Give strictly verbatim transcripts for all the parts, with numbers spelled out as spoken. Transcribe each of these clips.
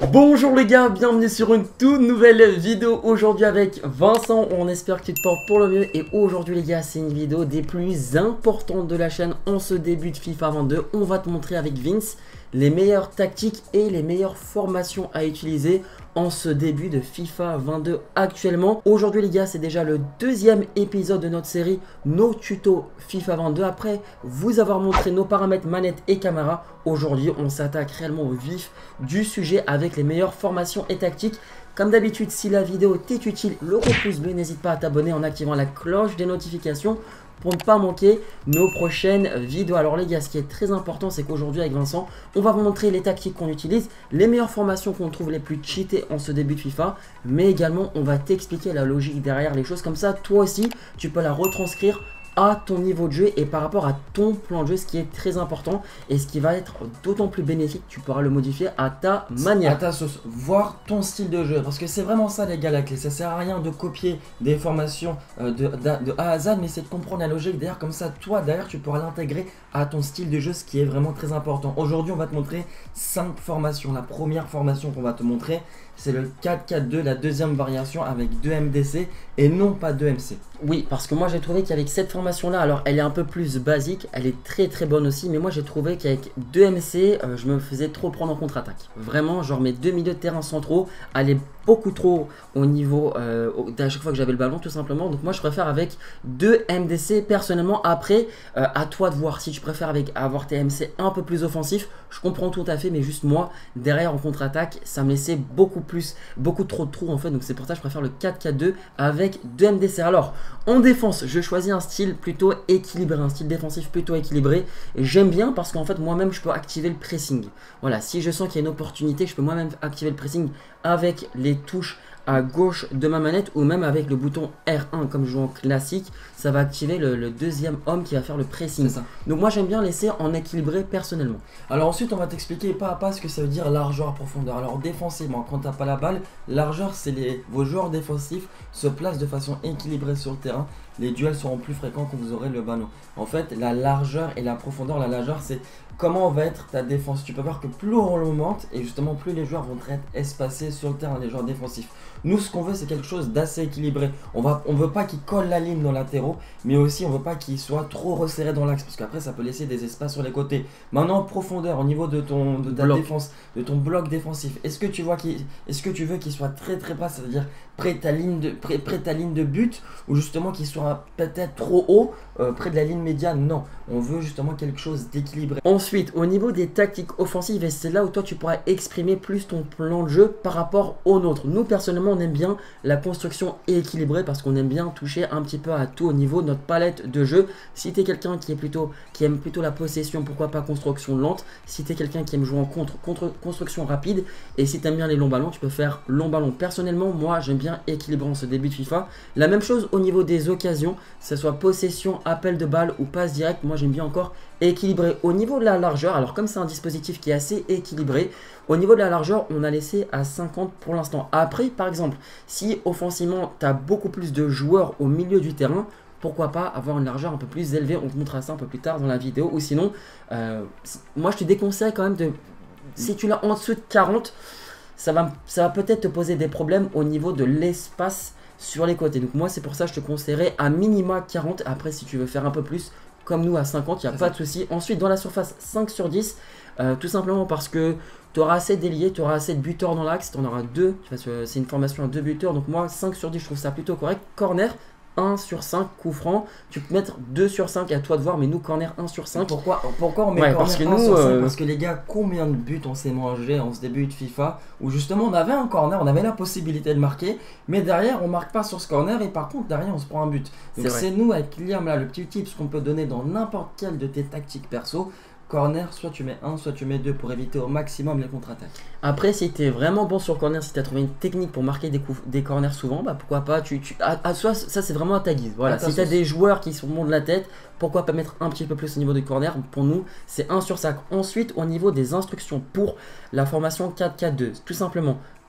Bonjour les gars, bienvenue sur une toute nouvelle vidéo aujourd'hui avec Vincent. On espère que tu te portes pour le mieux. Et aujourd'hui les gars, c'est une vidéo des plus importantes de la chaîne en ce début de FIFA vingt-deux. On va te montrer avec Vince les meilleures tactiques et les meilleures formations à utiliser en ce début de FIFA vingt-deux actuellement. Aujourd'hui les gars, c'est déjà le deuxième épisode de notre série Nos tutos FIFA vingt-deux. Après vous avoir montré nos paramètres manette et caméra, aujourd'hui on s'attaque réellement au vif du sujet avec les meilleures formations et tactiques. Comme d'habitude, si la vidéo t'est utile, le gros pouce bleu, n'hésite pas à t'abonner en activant la cloche des notifications pour ne pas manquer nos prochaines vidéos. Alors les gars, ce qui est très important, c'est qu'aujourd'hui avec Vincent, on va vous montrer les tactiques qu'on utilise, les meilleures formations qu'on trouve les plus cheatées en ce début de FIFA, mais également on va t'expliquer la logique derrière les choses. Comme ça, toi aussi, tu peux la retranscrire à ton niveau de jeu et par rapport à ton plan de jeu, ce qui est très important et ce qui va être d'autant plus bénéfique, tu pourras le modifier à ta manière, à ta sauce, voir ton style de jeu, parce que c'est vraiment ça les gars la clé. Ça sert à rien de copier des formations euh, de, de, de A à Z, mais c'est de comprendre la logique derrière. Comme ça toi derrière tu pourras l'intégrer à ton style de jeu, ce qui est vraiment très important. Aujourd'hui on va te montrer cinq formations. La première formation qu'on va te montrer, c'est le quatre quatre deux, la deuxième variation avec deux M D C et non pas deux M C. Oui, parce que moi j'ai trouvé qu'avec cette formation là, alors elle est un peu plus basique, elle est très très bonne aussi, mais moi j'ai trouvé qu'avec deux M C, euh, je me faisais trop prendre en contre-attaque. Vraiment, genre mes deux milieux de terrain centraux allaient beaucoup trop au niveau euh, à chaque fois que j'avais le ballon tout simplement. Donc moi je préfère avec deux M D C personnellement. Après, euh, à toi de voir si tu préfères avec avoir tes M C un peu plus offensifs. Je comprends tout à fait, mais juste moi derrière en contre-attaque, ça me laissait beaucoup plus, beaucoup trop de trous en fait. Donc c'est pour ça que je préfère le quatre quatre deux avec deux M D C. Alors en défense, je choisis un style plutôt équilibré, un style défensif plutôt équilibré. J'aime bien parce qu'en fait moi-même je peux activer le pressing. Voilà, si je sens qu'il y a une opportunité, je peux moi-même activer le pressing avec les touches à gauche de ma manette ou même avec le bouton R un comme je joue en classique. Ça va activer le, le deuxième homme qui va faire le pressing. Donc moi j'aime bien laisser en équilibré personnellement. Alors ensuite on va t'expliquer pas à pas ce que ça veut dire largeur, profondeur. Alors défensivement, quand t'as pas la balle, largeur c'est les vos joueurs défensifs se placent de façon équilibrée sur le terrain. Les duels seront plus fréquents quand vous aurez le ballon. En fait la largeur et la profondeur, la largeur c'est comment va être ta défense. Tu peux voir que plus on remonte et justement plus les joueurs vont être espacés sur le terrain, les joueurs défensifs. Nous ce qu'on veut c'est quelque chose d'assez équilibré. On va, on veut pas qu'ils collent la ligne dans latéraux, mais aussi on veut pas qu'ils soient trop resserrés dans l'axe parce qu'après ça peut laisser des espaces sur les côtés. Maintenant profondeur au niveau de ton de ta bloc. défense, de ton bloc défensif. Est-ce que tu vois qu'il, est-ce que tu veux qu'il soit très très bas, c'est-à-dire près de ta ligne de près, près de ta ligne de but, ou justement qu'il soit peut-être trop haut euh, près de la ligne médiane? Non, on veut justement quelque chose d'équilibré. Ensuite, au niveau des tactiques offensives, et c'est là où toi tu pourras exprimer plus ton plan de jeu par rapport au nôtre. Nous personnellement on aime bien la construction équilibrée parce qu'on aime bien toucher un petit peu à tout au niveau de notre palette de jeu. Si tu es quelqu'un qui est plutôt qui aime plutôt la possession, pourquoi pas construction lente. Si tu es quelqu'un qui aime jouer en contre, contre construction rapide, et si tu aimes bien les longs ballons, tu peux faire long ballon. Personnellement moi j'aime bien équilibrer en ce début de FIFA. La même chose au niveau des occasions, que ce soit possession, appel de balle ou passe directe, moi j'aime bien encore équilibré. Au niveau de la largeur, alors comme c'est un dispositif qui est assez équilibré, au niveau de la largeur on a laissé à cinquante pour l'instant. Après par exemple si offensivement tu as beaucoup plus de joueurs au milieu du terrain, pourquoi pas avoir une largeur un peu plus élevée. On te montrera ça un peu plus tard dans la vidéo. Ou sinon euh, moi je te déconseille quand même de, si tu l'as en dessous de quarante, ça va, ça va peut-être te poser des problèmes au niveau de l'espace sur les côtés. Donc moi c'est pour ça que je te conseillerais à minima quarante. Après si tu veux faire un peu plus comme nous à cinquante, il n'y a pas de souci. Ensuite dans la surface cinq sur dix, euh, tout simplement parce que tu auras assez d'ailiers, tu auras assez de buteurs dans l'axe, tu en auras deux, c'est une formation à deux buteurs. Donc moi cinq sur dix je trouve ça plutôt correct. Corner un sur cinq, coup franc, tu peux mettre deux sur cinq, à toi de voir, mais nous corner un sur cinq. Pourquoi, pourquoi on met ouais, corner parce que un nous, sur cinq euh... Parce que les gars, combien de buts on s'est mangé en ce début de FIFA où justement on avait un corner, on avait la possibilité de marquer, mais derrière on marque pas sur ce corner et par contre derrière on se prend un but. Donc c'est nous avec Liam là, le petit tips qu'on peut donner dans n'importe quelle de tes tactiques perso. Corner, soit tu mets un, soit tu mets deux pour éviter au maximum les contre-attaques. Après, si tu es vraiment bon sur corner, si tu as trouvé une technique pour marquer des, coups, des corners souvent, bah pourquoi pas, tu, tu, à, à soi, ça c'est vraiment à ta guise. Voilà. Si tu as des joueurs qui sont bons de la tête, pourquoi pas mettre un petit peu plus au niveau du corner. Pour nous, c'est un sur cinq. Ensuite, au niveau des instructions pour la formation quatre quatre deux, tout simplement,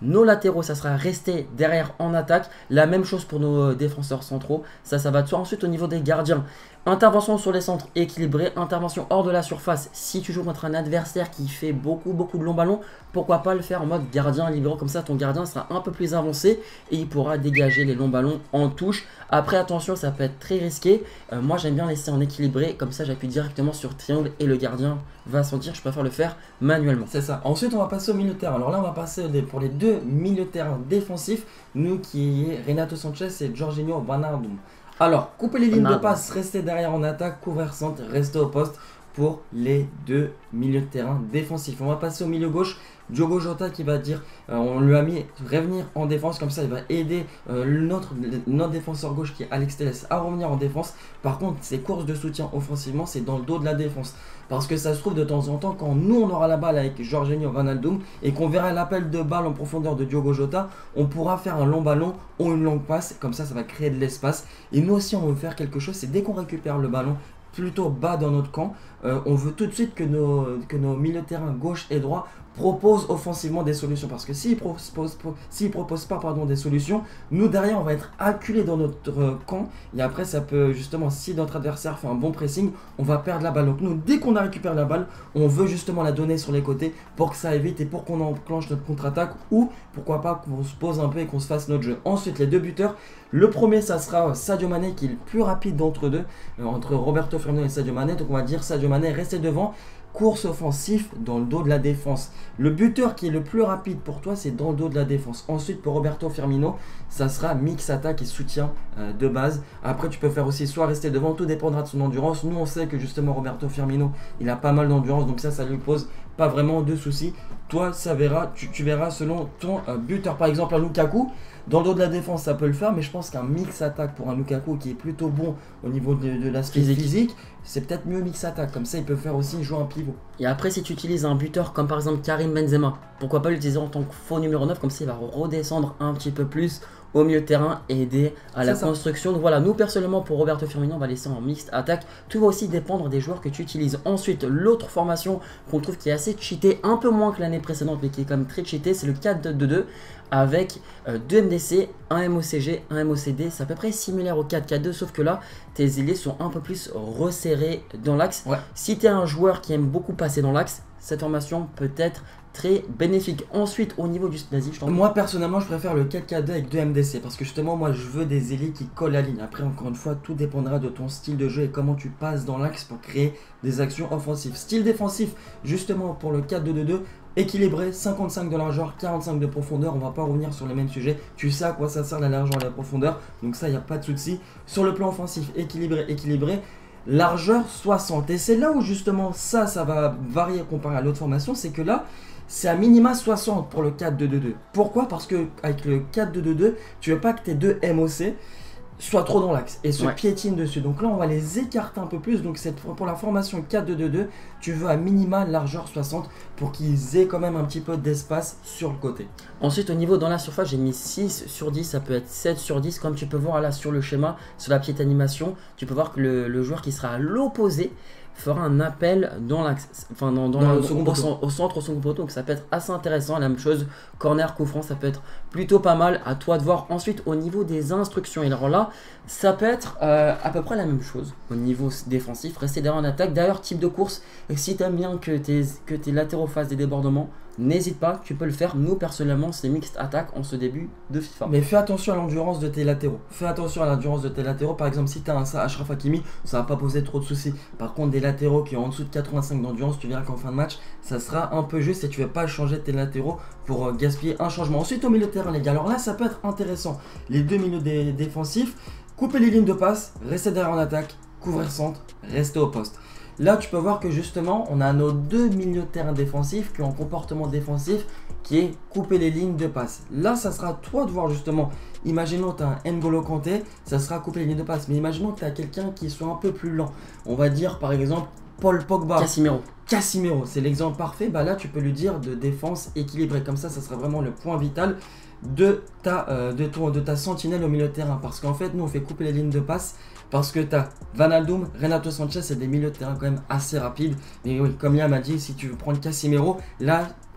Nos latéraux, ça sera rester derrière en attaque. La même chose pour nos euh, défenseurs centraux. Ça, ça va de soi. Ensuite, au niveau des gardiens, intervention sur les centres équilibrée, intervention hors de la surface. Si tu joues contre un adversaire qui fait beaucoup, beaucoup de longs ballons, pourquoi pas le faire en mode gardien libéraux. Comme ça, ton gardien sera un peu plus avancé et il pourra dégager les longs ballons en touche. Après, attention, ça peut être très risqué. Euh, moi, j'aime bien laisser en équilibré. Comme ça, j'appuie directement sur triangle et le gardien va sentir. Je préfère le faire manuellement. C'est ça. Ensuite, on va passer au milieu de terrain. Alors là, on va passer pour les deux milieux de terrain défensifs. Nous, qui est Renato Sanchez et Jorginho Wijnaldum. Alors, couper les lignes de passe, rester derrière en attaque, couvrir centre, rester au poste pour les deux milieux de terrain défensifs. On va passer au milieu gauche. Diogo Jota qui va dire, euh, on lui a mis revenir en défense, comme ça il va aider euh, notre, notre défenseur gauche qui est Alex Telles à revenir en défense. Par contre, ses courses de soutien offensivement, c'est dans le dos de la défense. Parce que ça se trouve de temps en temps, quand nous on aura la balle avec Jorginho Wijnaldum et qu'on verra l'appel de balle en profondeur de Diogo Jota, on pourra faire un long ballon ou une longue passe, comme ça ça va créer de l'espace. Et nous aussi on veut faire quelque chose, c'est dès qu'on récupère le ballon plutôt bas dans notre camp, euh, on veut tout de suite que nos, que nos milieux de terrain gauche et droit proposent offensivement des solutions, parce que s'ils ne proposent, s'ils proposent pas pardon, des solutions, nous derrière on va être acculés dans notre euh, camp et après ça peut justement, si notre adversaire fait un bon pressing, on va perdre la balle. Donc nous, dès qu'on a récupéré la balle, on veut justement la donner sur les côtés pour que ça évite et pour qu'on enclenche notre contre-attaque, ou pourquoi pas qu'on se pose un peu et qu'on se fasse notre jeu. Ensuite, les deux buteurs, le premier ça sera Sadio Mané qui est le plus rapide d'entre deux, euh, entre Roberto Firmino et Sadio Mané. Donc on va dire Sadio Mané rester devant, course offensif dans le dos de la défense. Le buteur qui est le plus rapide pour toi, c'est dans le dos de la défense. Ensuite, pour Roberto Firmino, ça sera mix attaque et soutien euh, de base. Après, tu peux faire aussi soit rester devant, tout dépendra de son endurance. Nous, on sait que justement Roberto Firmino, il a pas mal d'endurance, donc ça, ça lui pose pas vraiment de soucis. Toi, ça verra, tu, tu verras selon ton euh, buteur. Par exemple, un Lukaku, dans le dos de la défense, ça peut le faire, mais je pense qu'un mix attaque pour un Lukaku qui est plutôt bon au niveau de, de l'aspect physique, physique c'est peut-être mieux mix attaque. Comme ça, il peut faire aussi jouer un pivot. Et après, si tu utilises un buteur comme par exemple Karim Benzema, pourquoi pas l'utiliser en tant que faux numéro neuf, comme ça il va redescendre un petit peu plus au milieu de terrain et aider à la construction. Donc voilà, nous personnellement pour Roberto Firmino, on va laisser en mixte attaque. Tout va aussi dépendre des joueurs que tu utilises. Ensuite, l'autre formation qu'on trouve qui est assez cheatée, un peu moins que l'année précédente, mais qui est quand même très cheatée, c'est le quatre deux deux avec euh, deux M D C, un M O C G, un M O C D. C'est à peu près similaire au quatre quatre deux, sauf que là, tes ailiers sont un peu plus resserrés dans l'axe. Ouais. Si tu es un joueur qui aime beaucoup passer dans l'axe, cette formation peut être très bénéfique. Ensuite, au niveau du vas-y, je t'en Moi personnellement, je préfère le quatre quatre deux avec deux M D C parce que justement, moi je veux des ailiers qui collent la ligne. Après, encore une fois, tout dépendra de ton style de jeu et comment tu passes dans l'axe pour créer des actions offensives. Style défensif, justement pour le quatre deux deux deux, équilibré, cinquante-cinq de largeur, quarante-cinq de profondeur. On va pas revenir sur les mêmes sujets. Tu sais à quoi ça sert la largeur et la profondeur, donc ça, il n'y a pas de souci. Sur le plan offensif, équilibré, équilibré. Largeur soixante. Et c'est là où justement ça, ça va varier comparé à l'autre formation, c'est que là, c'est à minima soixante pour le quatre deux deux deux. Pourquoi? Parce que avec le quatre deux deux deux, tu veux pas que tes deux M O C soient trop dans l'axe et se ouais. piétinent dessus. Donc là, on va les écarter un peu plus. Donc c'est pour la formation quatre deux deux deux, tu veux à minima largeur soixante pour qu'ils aient quand même un petit peu d'espace sur le côté. Ensuite, au niveau dans la surface, j'ai mis six sur dix, ça peut être sept sur dix. Comme tu peux voir là sur le schéma, sur la petite animation, tu peux voir que le, le joueur qui sera à l'opposé fera un appel dans l'axe, enfin dans, dans, dans le, le second au, au, au centre, au second poteau, donc ça peut être assez intéressant. La même chose, corner, coup franc, ça peut être plutôt pas mal. À toi de voir. Ensuite, au niveau des instructions, et alors là, ça peut être euh, à peu près la même chose au niveau défensif. Rester derrière en attaque. D'ailleurs, type de course, si tu aimes bien que tes, que tes latéraux fassent des débordements, n'hésite pas, tu peux le faire. Nous, personnellement, c'est mixte attaque en ce début de FIFA. Mais fais attention à l'endurance de tes latéraux. Fais attention à l'endurance de tes latéraux. Par exemple, si tu as un Achraf Hakimi, ça va pas poser trop de soucis. Par contre, des latéraux qui ont en dessous de quatre-vingt-cinq d'endurance, tu verras qu'en fin de match, ça sera un peu juste et tu ne vas pas changer tes latéraux pour euh, gaspiller un changement. Ensuite, au milieu de terrain, les gars. Alors là, ça peut être intéressant. Les deux milieux dé défensifs, couper les lignes de passe, rester derrière en attaque, couvrir centre, rester au poste. Là, tu peux voir que justement, on a nos deux milieux de terrain défensifs qui ont un comportement défensif qui est couper les lignes de passe. Là, ça sera à toi de voir justement. Imaginons que tu as un N'Golo Kanté, ça sera couper les lignes de passe. Mais imaginons que tu as quelqu'un qui soit un peu plus lent. On va dire par exemple Paul Pogba. Casimiro. Casimiro, c'est l'exemple parfait. Bah là, tu peux lui dire de défense équilibrée. Comme ça, ça sera vraiment le point vital de ta, euh, de, ton, de ta sentinelle au milieu de terrain. Parce qu'en fait, nous, on fait couper les lignes de passe. Parce que tu as Wijnaldum, Renato Sanchez, c'est des milieux de terrain quand même assez rapides. Mais oui, comme Liam a dit, si tu veux prendre Casimiro, là,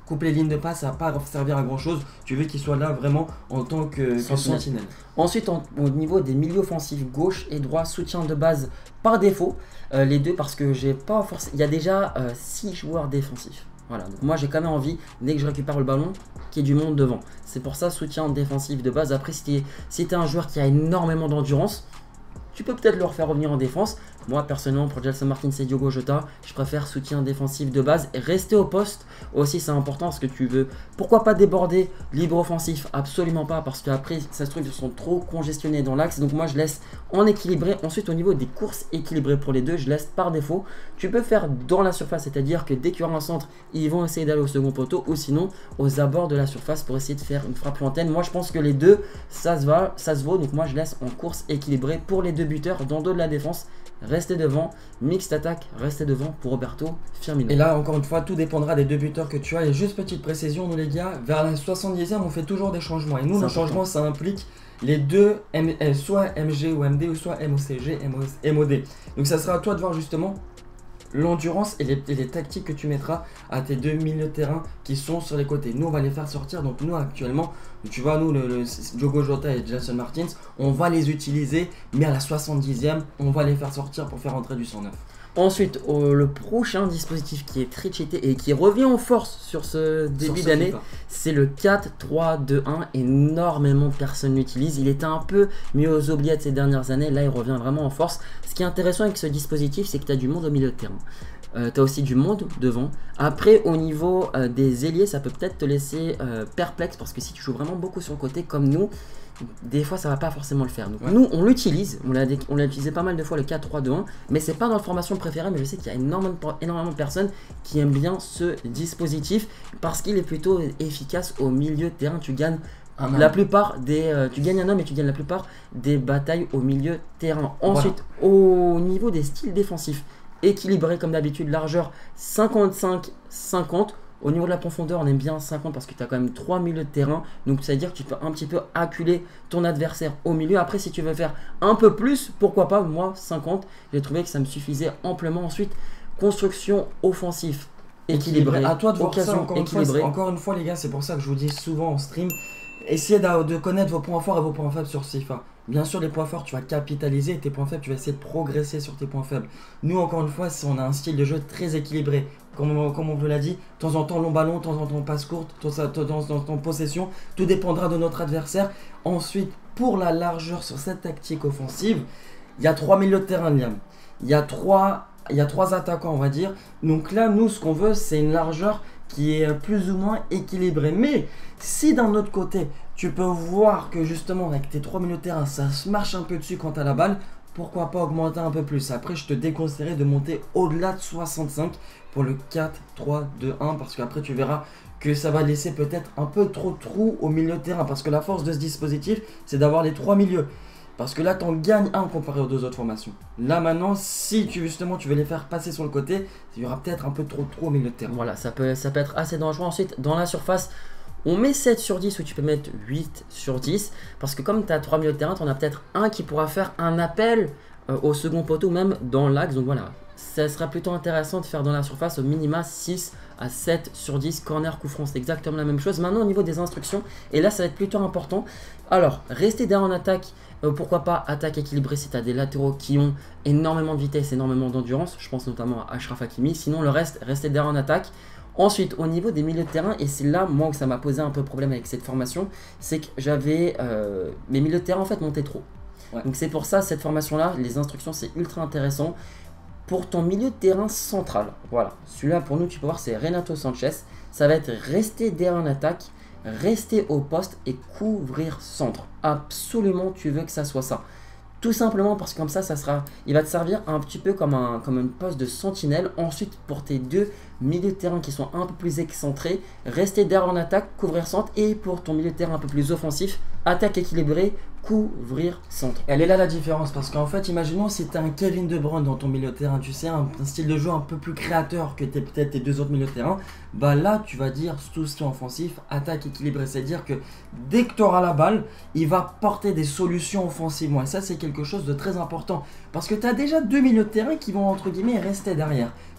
coupe les lignes de passe, ça va pas servir à grand chose. Tu veux qu'il soit là vraiment en tant que, que sentinelle. Ensuite, en, au niveau des milieux offensifs, gauche et droit, soutien de base par défaut. Euh, les deux parce que j'ai pas forcément. Il y a déjà six joueurs défensifs. Voilà, donc moi j'ai quand même envie, dès que je récupère le ballon, qu'il y ait du monde devant. C'est pour ça, soutien défensif de base. Après, si tu es, si t'es un joueur qui a énormément d'endurance, tu peux peut-être le refaire revenir en défense. Moi, personnellement, pour Gelson Martins et Diogo Jota, je préfère soutien défensif de base. Et rester au poste aussi, c'est important parce que tu veux. Pourquoi pas déborder libre offensif? Absolument pas, parce qu'après, ça se trouve, ils sont trop congestionnés dans l'axe. Donc, moi, je laisse en équilibré. Ensuite, au niveau des courses équilibrées pour les deux, je laisse par défaut. Tu peux faire dans la surface, c'est-à-dire que dès qu'il y aura un centre, ils vont essayer d'aller au second poteau ou sinon aux abords de la surface pour essayer de faire une frappe lointaine. Moi, je pense que les deux, ça se va, ça se vaut. Donc, moi, je laisse en course équilibrée pour les deux buteurs dans le dos de la défense. Restez devant, mixte attaque, restez devant pour Roberto Firmino. Et là, encore une fois, tout dépendra des deux buteurs que tu as. Et juste petite précision, nous les gars, vers la soixante-dixième, on fait toujours des changements. Et nous, nos changements, ça implique les deux, M soit M G ou M D, ou soit M O C G, M O D. Donc ça sera à toi de voir justement l'endurance et les, et les tactiques que tu mettras à tes deux milieux de terrain qui sont sur les côtés. Nous, on va les faire sortir. Donc nous, actuellement, tu vois, nous, le, le Diogo Jota et Gelson Martins, on va les utiliser, mais à la soixante-dixième, on va les faire sortir pour faire entrer du cent neuf. Ensuite, euh, le prochain dispositif qui est très cheaté et qui revient en force sur ce début d'année, c'est le quatre trois deux un. Énormément de personnes l'utilisent. Il était un peu mis aux oubliettes ces dernières années. Là, il revient vraiment en force. Ce qui est intéressant avec ce dispositif, c'est que tu as du monde au milieu de terrain. Euh, tu as aussi du monde devant. Après, au niveau euh, des ailiers, ça peut peut-être te laisser euh, perplexe parce que si tu joues vraiment beaucoup sur le côté comme nous, des fois ça va pas forcément le faire. Donc ouais. Nous on l'utilise, on l'a on l'a utilisé pas mal de fois le quatre trois deux un, mais c'est pas notre formation préférée, mais je sais qu'il y a énormément de, énormément de personnes qui aiment bien ce dispositif parce qu'il est plutôt efficace au milieu de terrain. Tu gagnes un la homme. plupart des euh, tu gagnes un homme et tu gagnes la plupart des batailles au milieu de terrain. Ensuite, voilà. Au niveau des styles défensifs, équilibré comme d'habitude, largeur cinquante-cinq cinquante. Au niveau de la profondeur, on aime bien cinquante parce que tu as quand même trois milieux de terrain. Donc, ça veut dire que tu peux un petit peu acculer ton adversaire au milieu. Après, si tu veux faire un peu plus, pourquoi pas, moi, cinquante. J'ai trouvé que ça me suffisait amplement. Ensuite, construction offensive équilibrée. À toi de voir ça, encore une, fois, encore une fois, les gars, c'est pour ça que je vous dis souvent en stream, essayez de connaître vos points forts et vos points faibles sur FIFA. Bien sûr, les points forts, tu vas capitaliser, et tes points faibles, tu vas essayer de progresser sur tes points faibles. Nous, encore une fois, on a un style de jeu très équilibré. Comme on, comme on vous l'a dit, de temps en temps long ballon, de temps en temps passe courte, de temps en temps possession. Tout dépendra de notre adversaire. Ensuite, pour la largeur sur cette tactique offensive, il y a trois milieux de terrain, Liam. Il y a trois, il y a trois attaquants, on va dire. Donc là, nous, ce qu'on veut, c'est une largeur qui est plus ou moins équilibrée. Mais si d'un autre côté, tu peux voir que justement, avec tes trois milieux de terrain, ça se marche un peu dessus quand tu as la balle, pourquoi pas augmenter un peu plus. Après, je te déconseillerais de monter au-delà de soixante-cinq pour le quatre trois deux un parce qu'après, tu verras que ça va laisser peut-être un peu trop de trous au milieu de terrain parce que la force de ce dispositif, c'est d'avoir les trois milieux. Parce que là, tu en gagnes un comparé aux deux autres formations. Là, maintenant, si tu justement tu veux les faire passer sur le côté, il y aura peut-être un peu trop de trous au milieu de terrain. Voilà, ça peut, ça peut être assez dangereux. Ensuite, dans la surface, on met sept sur dix ou tu peux mettre huit sur dix. Parce que comme tu as trois milieux de terrain, tu en as peut-être un qui pourra faire un appel euh, au second poteau, même dans l'axe. Donc voilà, ça sera plutôt intéressant de faire dans la surface au minima six à sept sur dix. Corner, coup franc, c'est exactement la même chose. Maintenant, au niveau des instructions, et là, ça va être plutôt important. Alors, rester derrière en attaque. Euh, pourquoi pas attaque équilibrée si tu as des latéraux qui ont énormément de vitesse, énormément d'endurance. Je pense notamment à Achraf Hakimi. Sinon, le reste, rester derrière en attaque. Ensuite, au niveau des milieux de terrain, et c'est là, moi, que ça m'a posé un peu problème avec cette formation, c'est que j'avais euh, mes milieux de terrain, en fait, montaient trop. Ouais. Donc, c'est pour ça, cette formation-là, les instructions, c'est ultra intéressant. Pour ton milieu de terrain central, voilà. Celui-là, pour nous, tu peux voir, c'est Renato Sanchez. Ça va être rester derrière en attaque, rester au poste et couvrir centre. Absolument, tu veux que ça soit ça. Tout simplement parce que comme ça, ça sera, il va te servir un petit peu comme un, comme une poste de sentinelle. Ensuite, pour tes deux milieux de terrain qui sont un peu plus excentrés, rester derrière en attaque, couvrir centre. Et pour ton milieu de terrain un peu plus offensif, attaque équilibrée, couvrir centre. Elle est là la différence parce qu'en fait, imaginons si tu as un Kevin De Bruyne dans ton milieu de terrain, tu sais, un, un style de jeu un peu plus créateur que peut-être tes deux autres milieux de terrain, bah là, tu vas dire tout ce qui est offensif, attaque équilibrée. C'est-à-dire que dès que tu auras la balle, il va porter des solutions offensives. Et ça, c'est quelque chose de très important parce que tu as déjà deux milieux de terrain qui vont, entre guillemets, rester derrière.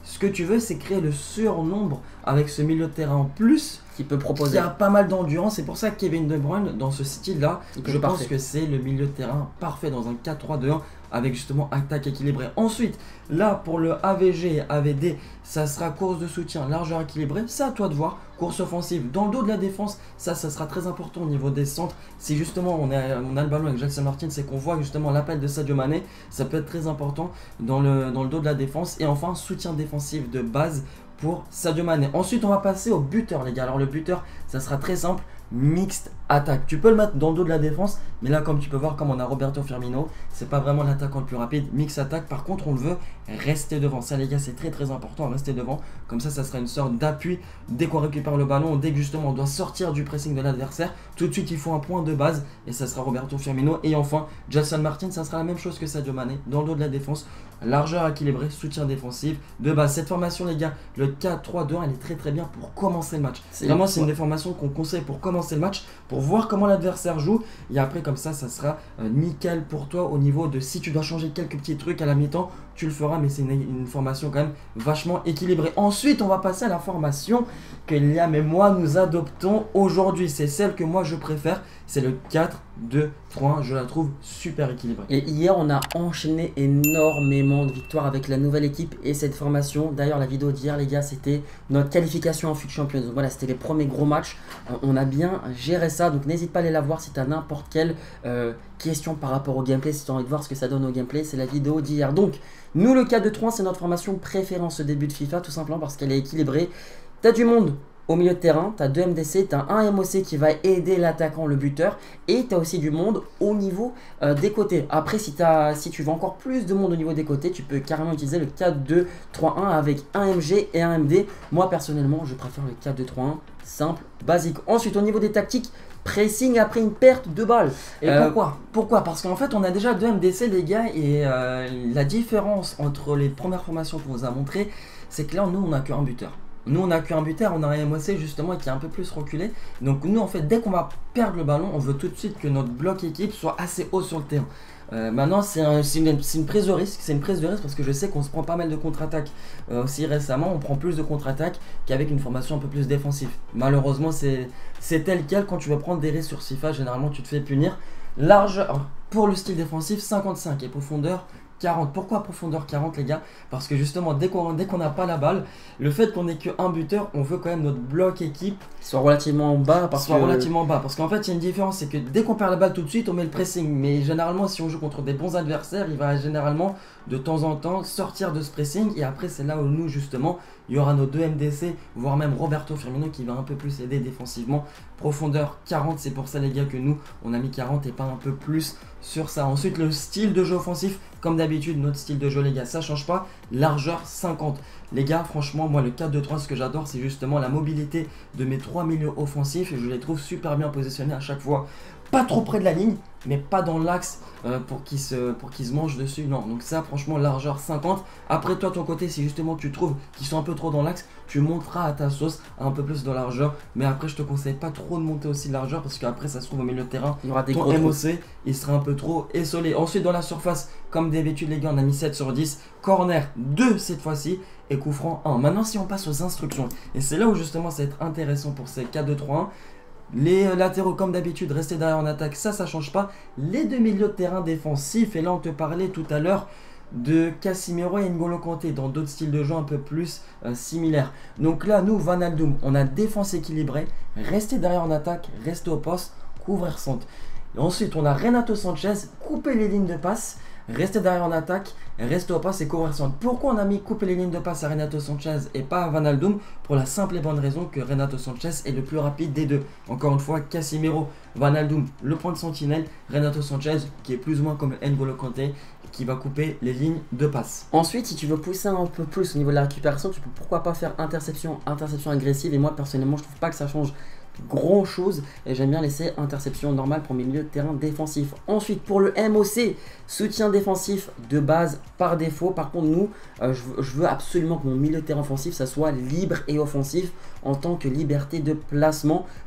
Ce que tu veux, c'est créer le surnombre avec ce milieu de terrain en plus qui peut proposer. Qui a pas mal d'endurance. C'est pour ça que Kevin De Bruyne, dans ce style-là, je pense parfait. que c'est le milieu de terrain parfait dans un quatre trois deux un avec justement attaque équilibrée. Ensuite, là pour le A V G et A V D, ça sera course de soutien, largeur équilibrée. C'est à toi de voir. Course offensive dans le dos de la défense, ça, ça sera très important au niveau des centres. Si justement on, est, on a le ballon avec Jackson Martin, c'est qu'on voit justement l'appel de Sadio Mané, ça peut être très important dans le, dans le dos de la défense. Et enfin, soutien défensif de base pour Sadio Mané. Ensuite, on va passer au buteur, les gars. Alors, le buteur, ça sera très simple. Mixte attaque. Tu peux le mettre dans le dos de la défense, mais là, comme tu peux voir, comme on a Roberto Firmino, c'est pas vraiment l'attaquant le plus rapide. Mix attaque, par contre, on le veut rester devant. Ça, les gars, c'est très très important, rester devant. Comme ça, ça sera une sorte d'appui dès qu'on récupère le ballon, dès que justement on doit sortir du pressing de l'adversaire. Tout de suite, il faut un point de base et ça sera Roberto Firmino. Et enfin, Jackson Martin, ça sera la même chose que Sadio Mané dans le dos de la défense. Largeur équilibrée, soutien défensif de base. Cette formation, les gars, le quatre trois deux un, elle est très très bien pour commencer le match. Vraiment, c'est une des formations qu'on conseille pour commencer le match, pour voir comment l'adversaire joue. Et après, comme ça, ça sera euh, nickel pour toi au niveau de si tu dois changer quelques petits trucs à la mi-temps, tu le feras. Mais c'est une, une formation quand même vachement équilibrée. Ensuite, on va passer à la formation que Liam et moi nous adoptons aujourd'hui. C'est celle que moi je préfère. C'est le quatre deux trois un. Je la trouve super équilibrée. Et hier, on a enchaîné énormément de victoires avec la nouvelle équipe et cette formation. D'ailleurs, la vidéo d'hier, les gars, c'était notre qualification en F U T Champions. Donc voilà, c'était les premiers gros matchs. On a bien géré ça. Donc n'hésite pas à aller la voir si tu as n'importe quelle euh, question par rapport au gameplay. Si tu as envie de voir ce que ça donne au gameplay, c'est la vidéo d'hier. Donc, nous, le quatre deux trois un, c'est notre formation préférée en ce début de FIFA, tout simplement parce qu'elle est équilibrée. Tu as du monde au milieu de terrain, tu as deux M D C, tu as un M O C qui va aider l'attaquant, le buteur, et tu as aussi du monde au niveau euh, des côtés. Après, si, as, si tu veux encore plus de monde au niveau des côtés, tu peux carrément utiliser le quatre deux trois un avec un M G et un M D. Moi, personnellement, je préfère le quatre deux trois un, simple, basique. Ensuite, au niveau des tactiques, pressing après une perte de balles. Et euh, pourquoi Pourquoi Parce qu'en fait, on a déjà deux M D C, les gars, et euh, la différence entre les premières formations qu'on vous a montrées, c'est que là, nous, on n'a qu'un buteur. Nous, on n'a qu'un buteur, on a un M O C justement qui est un peu plus reculé. Donc, nous, en fait, dès qu'on va perdre le ballon, on veut tout de suite que notre bloc équipe soit assez haut sur le terrain. Euh, maintenant, c'est un, une, une prise de risque. C'est une prise de risque parce que je sais qu'on se prend pas mal de contre-attaques. Euh, aussi récemment, on prend plus de contre-attaques qu'avec une formation un peu plus défensive. Malheureusement, c'est tel quel. Quand tu veux prendre des risques sur FIFA, généralement, tu te fais punir. Largeur pour le style défensif, cinquante-cinq et profondeur quarante. Pourquoi profondeur quarante, les gars? Parce que justement, dès qu'on dès qu'on n'a pas la balle, le fait qu'on ait qu'un buteur, on veut quand même notre bloc équipe soit relativement bas. Parce soit que... relativement bas. Parce qu'en fait, il y a une différence, c'est que dès qu'on perd la balle tout de suite, on met le pressing. Mais généralement, si on joue contre des bons adversaires, il va généralement de temps en temps sortir de ce pressing. Et après, c'est là où nous, justement, il y aura nos deux M D C, voire même Roberto Firmino qui va un peu plus aider défensivement. Profondeur quarante, c'est pour ça, les gars, que nous, on a mis quarante et pas un peu plus sur ça. Ensuite, le style de jeu offensif, comme d'habitude, notre style de jeu, les gars, ça change pas. Largeur cinquante. Les gars, franchement, moi, le quatre deux trois, ce que j'adore, c'est justement la mobilité de mes trois milieux offensifs. Et je les trouve super bien positionnés à chaque fois. Pas trop près de la ligne, mais pas dans l'axe euh, pour qu'ils se, pour qu'ils se mangent dessus. Non, donc ça, franchement, largeur cinquante. Après, toi, ton côté, si justement tu trouves qu'ils sont un peu trop dans l'axe, tu monteras à ta sauce un peu plus de largeur. Mais après, je te conseille pas trop de monter aussi de largeur parce qu'après, ça se trouve au milieu de terrain. Il y aura des ton gros M O C, il sera un peu trop essolé. Ensuite, dans la surface, comme d'habitude, les gars, on a mis sept sur dix. Corner deux cette fois-ci et coup franc un. Maintenant, si on passe aux instructions, et c'est là où justement ça va être intéressant pour ces quatre deux trois un. Les latéraux, comme d'habitude, rester derrière en attaque, ça, ça change pas. Les deux milieux de terrain défensifs, et là, on te parlait tout à l'heure de Casemiro et N'Golo Kanté dans d'autres styles de jeu un peu plus euh, similaires. Donc là, nous, Wijnaldum, on a défense équilibrée, rester derrière en attaque, rester au poste, couvrir centre. Et ensuite, on a Renato Sanchez, couper les lignes de passe, rester derrière en attaque, rester au poste et couvrir centre. Pourquoi on a mis couper les lignes de passe à Renato Sanchez et pas à Wijnaldum? Pour la simple et bonne raison que Renato Sanchez est le plus rapide des deux. Encore une fois, Casemiro, Wijnaldum, le point de sentinelle, Renato Sanchez qui est plus ou moins comme N'Golo Kanté qui va couper les lignes de passe. Ensuite, si tu veux pousser un peu plus au niveau de la récupération, tu peux pourquoi pas faire interception, interception agressive. Et moi, personnellement, je trouve pas que ça change grand chose et j'aime bien laisser interception normale pour mes milieux de terrain défensifs. Ensuite, pour le M O C, soutien défensif de base par défaut. Par contre, nous, euh, je, veux, je veux absolument que mon milieu de terrain offensif ça soit libre et offensif en tant que liberté de placement.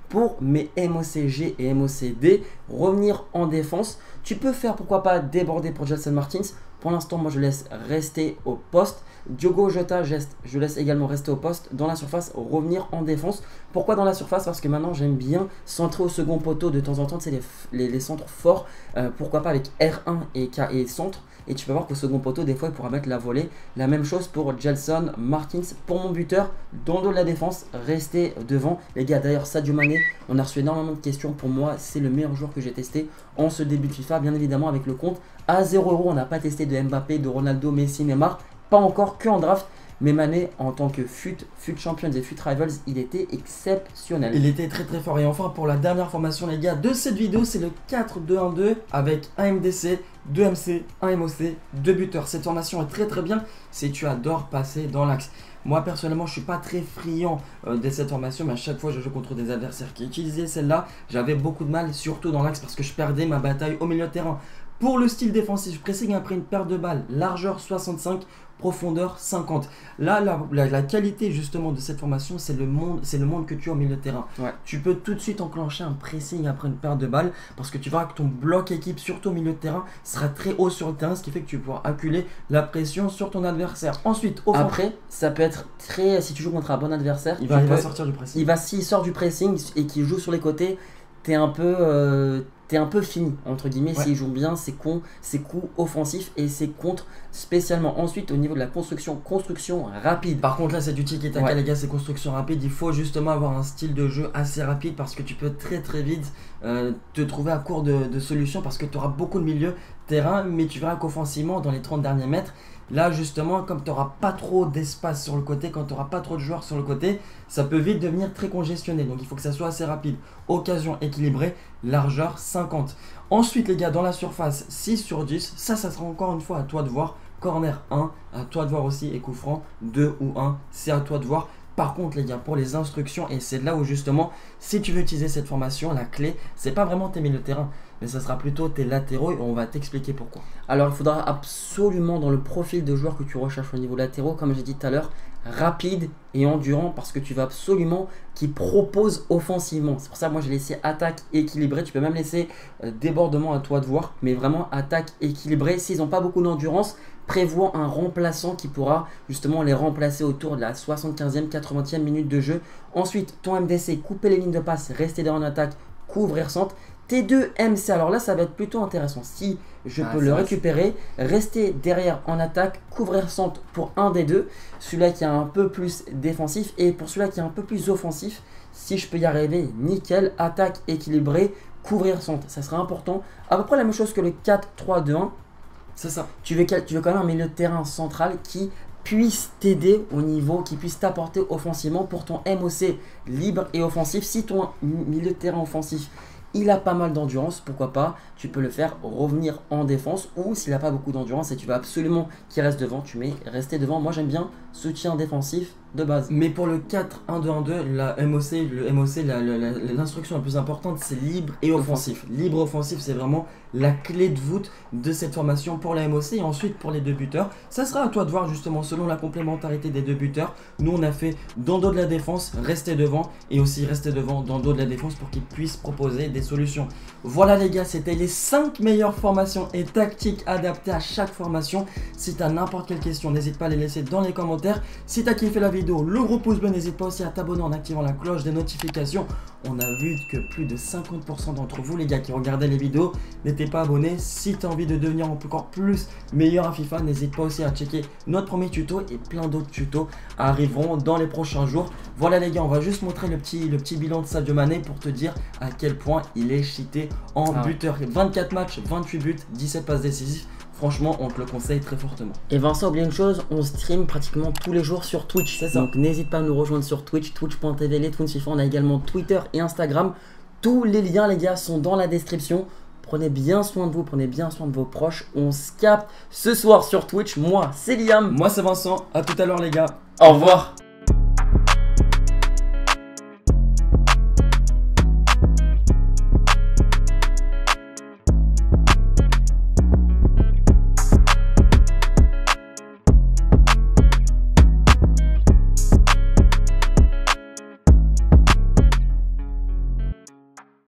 pour mes M O C G et M O C D, revenir en défense. Tu peux faire pourquoi pas déborder pour Gelson Martins. Pour l'instant, moi je laisse rester au poste. Diogo Jota, je laisse également rester au poste. Dans la surface, revenir en défense. Pourquoi dans la surface? Parce que maintenant j'aime bien centrer au second poteau de temps en temps. C'est les, les, les centres forts. Euh, pourquoi pas avec R un et, K et centre. Et tu peux voir qu'au second poteau, des fois, il pourra mettre la volée. La même chose pour Gelson Martins. Pour mon buteur, dans le dos de la défense, rester devant. Les gars, d'ailleurs, Sadio Mané, on a reçu énormément de questions. Pour moi, c'est le meilleur joueur que j'ai testé en ce début de FIFA. Bien évidemment, avec le compte à zéro euro. On n'a pas testé de Mbappé, de Ronaldo, Messi, Neymar. Pas encore, que en draft. Mais Mané, en tant que fut, fut Champions et fut Rivals, il était exceptionnel. Il était très très fort. Et enfin, pour la dernière formation, les gars, de cette vidéo, c'est le quatre deux un deux avec un M D C, deux M C, un M O C, deux buteurs. Cette formation est très très bien si tu adores passer dans l'axe. Moi, personnellement, je suis pas très friand euh, de cette formation, mais à chaque fois, je joue contre des adversaires qui utilisaient celle-là. J'avais beaucoup de mal, surtout dans l'axe, parce que je perdais ma bataille au milieu de terrain. Pour le style défensif, pressing après une paire de balles, largeur soixante-cinq, profondeur cinquante. Là, la, la, la qualité justement de cette formation, c'est le monde, c'est le monde que tu as au milieu de terrain. Ouais. Tu peux tout de suite enclencher un pressing après une paire de balles parce que tu verras que ton bloc équipe, surtout au milieu de terrain, sera très haut sur le terrain, ce qui fait que tu pourras acculer la pression sur ton adversaire. Ensuite, au après, ça peut être très, si tu joues contre un bon adversaire, il va, il peux, va sortir du pressing. Il va, s'il sort du pressing et qu'il joue sur les côtés, t'es un peu euh, t'es un peu fini entre guillemets. Ouais. S'il joue bien, c'est con, c'est coups offensifs et c'est contre spécialement. Ensuite, au niveau de la construction, construction rapide. Par contre là, c'est du tic et tac, ouais. Les gars, c'est construction rapide. Il faut justement avoir un style de jeu assez rapide parce que tu peux très très vite euh, te trouver à court de, de solutions parce que tu auras beaucoup de milieu terrain, mais tu verras qu'offensivement dans les trente derniers mètres, là justement, comme tu n'auras pas trop d'espace sur le côté, quand tu n'auras pas trop de joueurs sur le côté, ça peut vite devenir très congestionné. Donc il faut que ça soit assez rapide. Occasion équilibrée, largeur cinquante. Ensuite les gars, dans la surface, six sur dix. Ça, ça sera encore une fois à toi de voir. Corner un, à toi de voir aussi. Et coup franc deux ou un, c'est à toi de voir. Par contre les gars, pour les instructions, et c'est là où justement, si tu veux utiliser cette formation, la clé, c'est pas vraiment tes milieux de terrain, mais ça sera plutôt tes latéraux et on va t'expliquer pourquoi. Alors il faudra absolument dans le profil de joueur que tu recherches au niveau latéraux, comme j'ai dit tout à l'heure, rapide et endurant parce que tu vas absolument qu'il propose offensivement. C'est pour ça que moi j'ai laissé attaque équilibrée. Tu peux même laisser euh, débordement à toi de voir, mais vraiment attaque équilibrée. S'ils n'ont pas beaucoup d'endurance, prévois un remplaçant qui pourra justement les remplacer autour de la soixante-quinzième, quatre-vingtième minute de jeu. Ensuite, ton M D C, couper les lignes de passe, rester dans en attaque, couvrir centre. T deux M C, alors là ça va être plutôt intéressant. Si je ah, peux le récupérer, rester derrière en attaque, couvrir centre pour un des deux. Celui-là qui est un peu plus défensif et pour celui-là qui est un peu plus offensif, si je peux y arriver, nickel. Attaque équilibrée, couvrir centre, ça sera important. À peu près la même chose que le quatre trois deux un. C'est ça. Tu veux, tu veux quand même un milieu de terrain central qui puisse t'aider au niveau, qui puisse t'apporter offensivement pour ton M O C libre et offensif. Si ton milieu de terrain offensif il a pas mal d'endurance, pourquoi pas, tu peux le faire revenir en défense, ou s'il n'a pas beaucoup d'endurance et tu veux absolument qu'il reste devant, tu mets rester devant. Moi j'aime bien soutien défensif de base. Mais pour le quatre un deux un deux, la M O C, le M O C, l'instruction la, la, la plus importante c'est libre et offensif. Libre offensif, c'est vraiment la clé de voûte de cette formation pour la M O C. Et ensuite pour les deux buteurs, ça sera à toi de voir justement selon la complémentarité des deux buteurs. Nous on a fait dans le dos de la défense, rester devant, et aussi rester devant dans le dos de la défense pour qu'ils puissent proposer des solutions. Voilà les gars, c'était les cinq meilleures formations et tactiques adaptées à chaque formation. Si tu as n'importe quelle question, n'hésite pas à les laisser dans les commentaires. Si tu as kiffé la vidéo, le gros pouce bleu, n'hésite pas aussi à t'abonner en activant la cloche des notifications. On a vu que plus de cinquante pour cent d'entre vous les gars qui regardaient les vidéos n'étaient pas abonnés. Si tu as envie de devenir encore plus meilleur à FIFA, n'hésite pas aussi à checker notre premier tuto et plein d'autres tutos arriveront dans les prochains jours. Voilà les gars, on va juste montrer le petit, le petit bilan de Sadio Mané pour te dire à quel point il est cheaté en ah buteur. Ouais. vingt-quatre matchs, vingt-huit buts, dix-sept passes décisives. Franchement, on te le conseille très fortement. Et Vincent, oublie une chose, on stream pratiquement tous les jours sur Twitch. C'est ça. Donc n'hésite pas à nous rejoindre sur Twitch, twitch point t v, les Twins FIFA. On a également Twitter et Instagram. Tous les liens, les gars, sont dans la description. Prenez bien soin de vous, prenez bien soin de vos proches. On se capte ce soir sur Twitch. Moi, c'est Liam. Moi, c'est Vincent. À tout à l'heure, les gars. Au revoir.